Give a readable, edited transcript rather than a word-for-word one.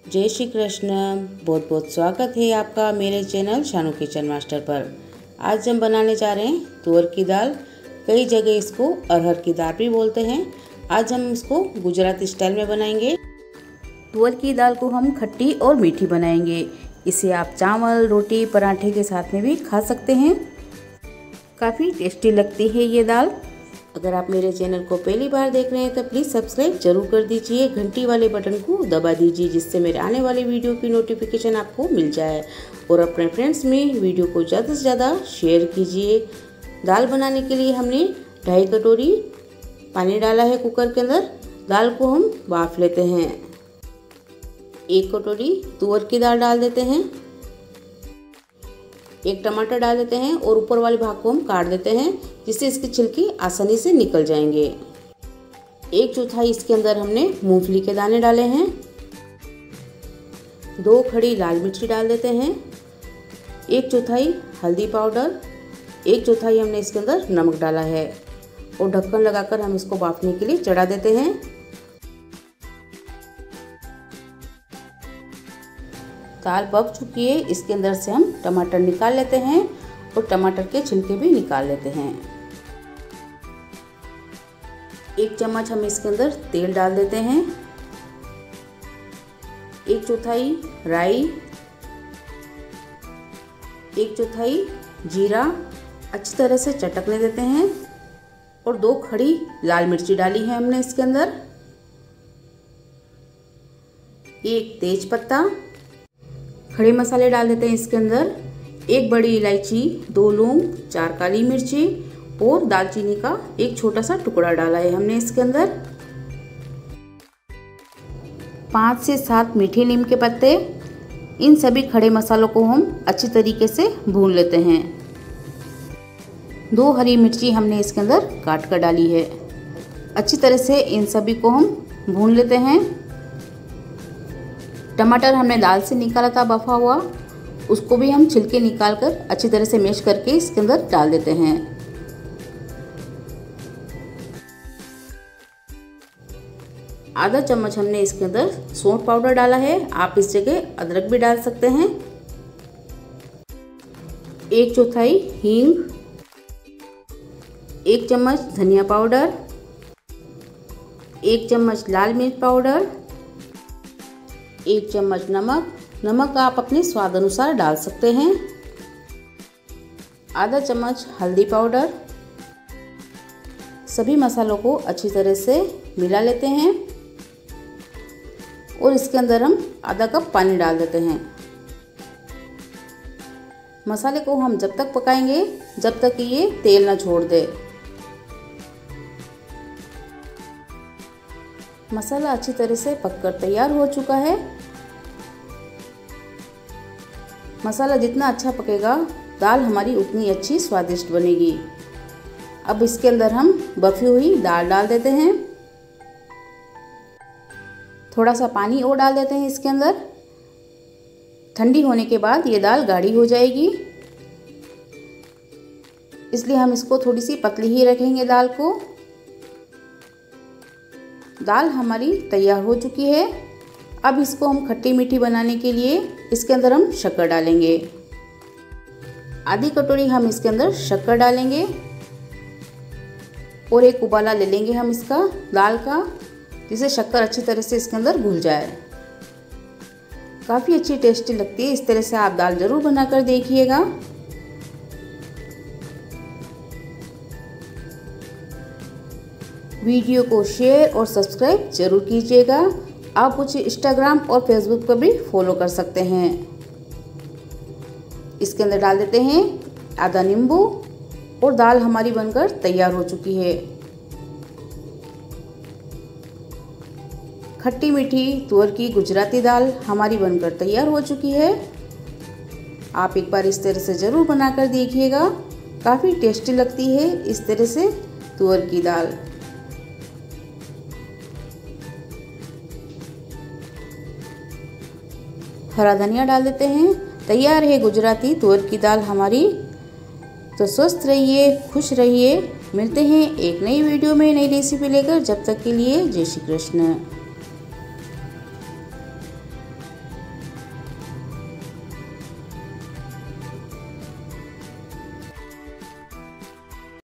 जय श्री कृष्ण। बहुत बहुत स्वागत है आपका मेरे चैनल शानू किचन मास्टर पर। आज हम बनाने जा रहे हैं तुअर की दाल। कई जगह इसको अरहर की दाल भी बोलते हैं। आज हम इसको गुजराती स्टाइल में बनाएंगे। तुअर की दाल को हम खट्टी और मीठी बनाएंगे। इसे आप चावल, रोटी, पराठे के साथ में भी खा सकते हैं। काफ़ी टेस्टी लगती है ये दाल। अगर आप मेरे चैनल को पहली बार देख रहे हैं तो प्लीज़ सब्सक्राइब जरूर कर दीजिए। घंटी वाले बटन को दबा दीजिए जिससे मेरे आने वाले वीडियो की नोटिफिकेशन आपको मिल जाए। और अपने फ्रेंड्स में वीडियो को ज़्यादा से ज़्यादा शेयर कीजिए। दाल बनाने के लिए हमने 2.5 कटोरी पानी डाला है कुकर के अंदर। दाल को हम बाफ लेते हैं। 1 कटोरी तुअर की दाल डाल देते हैं। 1 टमाटर डाल देते हैं और ऊपर वाले भाग को हम काट देते हैं जिससे इसके छिलके आसानी से निकल जाएंगे। 1/4 इसके अंदर हमने मूंगफली के दाने डाले हैं। 2 खड़ी लाल मिर्ची डाल देते हैं। 1/4 हल्दी पाउडर। 1/4 हमने इसके अंदर नमक डाला है और ढक्कन लगाकर हम इसको बाफने के लिए चढ़ा देते हैं। दाल पक चुकी है। इसके अंदर से हम टमाटर निकाल लेते हैं और टमाटर के छिलके भी निकाल लेते हैं। 1 चम्मच हम इसके अंदर तेल डाल देते हैं। 1/4 राई, 1/4 जीरा अच्छी तरह से चटकने देते हैं और 2 खड़ी लाल मिर्ची डाली है हमने इसके अंदर। 1 तेज पत्ता। खड़े मसाले डाल देते हैं इसके अंदर। 1 बड़ी इलायची, 2 लौंग, 4 काली मिर्ची और दालचीनी का 1 छोटा सा टुकड़ा डाला है हमने इसके अंदर। 5 से 7 मीठे नीम के पत्ते। इन सभी खड़े मसालों को हम अच्छी तरीके से भून लेते हैं। 2 हरी मिर्ची हमने इसके अंदर काट कर डाली है। अच्छी तरह से इन सभी को हम भून लेते हैं। टमाटर हमने दाल से निकाला था बफा हुआ, उसको भी हम छिलके निकाल कर अच्छी तरह से मैश करके इसके अंदर डाल देते हैं। आधा चम्मच हमने इसके अंदर सौंठ पाउडर डाला है। आप इस जगह अदरक भी डाल सकते हैं। 1/4 हींग। 1 चम्मच धनिया पाउडर। 1 चम्मच लाल मिर्च पाउडर। 1 चम्मच नमक। नमक आप अपने स्वाद अनुसार डाल सकते हैं। आधा चम्मच हल्दी पाउडर। सभी मसालों को अच्छी तरह से मिला लेते हैं और इसके अंदर हम आधा कप पानी डाल देते हैं। मसाले को हम जब तक पकाएंगे जब तक कि ये तेल ना छोड़ दे। मसाला अच्छी तरह से पककर तैयार हो चुका है। मसाला जितना अच्छा पकेगा दाल हमारी उतनी अच्छी स्वादिष्ट बनेगी। अब इसके अंदर हम बफी हुई दाल डाल देते हैं। थोड़ा सा पानी और डाल देते हैं इसके अंदर। ठंडी होने के बाद ये दाल गाढ़ी हो जाएगी, इसलिए हम इसको थोड़ी सी पतली ही रखेंगे दाल को। दाल हमारी तैयार हो चुकी है। अब इसको हम खट्टी मीठी बनाने के लिए इसके अंदर हम शक्कर डालेंगे। आधी कटोरी हम इसके अंदर शक्कर डालेंगे और एक उबाला ले लेंगे हम इसका दाल का, जिससे शक्कर अच्छी तरह से इसके अंदर घुल जाए। काफ़ी अच्छी टेस्टी लगती है। इस तरह से आप दाल ज़रूर बनाकर देखिएगा। वीडियो को शेयर और सब्सक्राइब जरूर कीजिएगा। आप मुझे इंस्टाग्राम और फेसबुक पर भी फॉलो कर सकते हैं। इसके अंदर डाल देते हैं आधा नींबू और दाल हमारी बनकर तैयार हो चुकी है। खट्टी मीठी तुअर की गुजराती दाल हमारी बनकर तैयार हो चुकी है। आप एक बार इस तरह से ज़रूर बनाकर देखिएगा। काफ़ी टेस्टी लगती है इस तरह से तुअर की दाल। हरा धनिया डाल देते हैं। तैयार है गुजराती तुअर की दाल हमारी। तो स्वस्थ रहिए, खुश रहिए। मिलते हैं एक नई वीडियो में नई रेसिपी लेकर। जब तक के लिए जय श्री कृष्ण।